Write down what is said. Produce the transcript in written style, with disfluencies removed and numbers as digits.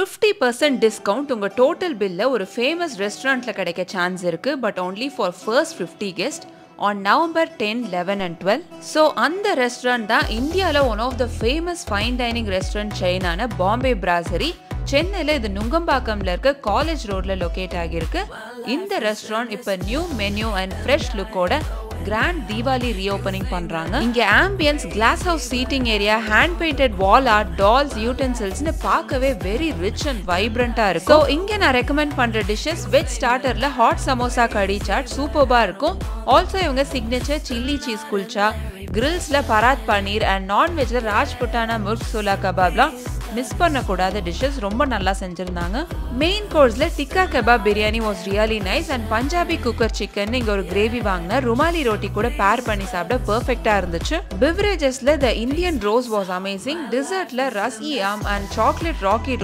50% discount உங்க total bill ஒரு famous restaurantல கிடைக்க chance இருக்கு but only for first 50 guests on November 10, 11 and 12. So அந்த restaurant தான் இந்தியால one of the famous fine dining restaurant chain ஆன Bombay Brasserie. சென்னையில இது நுங்கம்பாக்கம்ல இருக்க காலேஜ் ரோட்ல லொகேட் ஆகிருக்கு. இந்த ரெஸ்டாரண்ட் இப்ப நியூ மெனு அண்ட் ஃப்ரெஷ் லுக்கோட கிராண்ட் தீபாவளி ரீஓபனிங் பண்றாங்க. இங்க ambience, glass house seating area, hand painted wall art, dolls, யூட்டென்சில்ஸ்னு பார்க்கவே வெரி ரிச் அண்ட் வைப்ரண்டா இருக்கும். ஸோ இங்க நான் ரெக்கமெண்ட் பண்ற டிஷஸ் வெஜ் ஸ்டார்டர்ல ஹாட் சமோசா கடி சாட் சூப்பர்பா இருக்கும். ஆல்சோ இவங்க சிக்னேச்சர் சில்லி சீஸ் குல்ச்சா, கிரில்ஸ்ல பராத் பனீர் அண்ட் நான்வெஜ்ல ராஜ்புட்டானா murgh சூலா கபாப்லாம் மிஸ் பண்ணக்கூடாத டிஷஸ் ரொம்ப நல்லா செஞ்சிருந்தாங்க. மெயின் கோர்ஸ்ல tikka kebab biryani was really nice and Punjabi cooker chicken இங்க ஒரு கிரேவி வாங்கின ருமாலி ரோட்டி கூட பேர் பண்ணி சாப்பிட பெர்ஃபெக்ட்டா இருந்துச்சு. பிவரேஜஸ்ல the Indian rose was amazing. டிசர்ட்ல ரஸ்இ ஆம் அண்ட் சாக்லேட் ராக்கி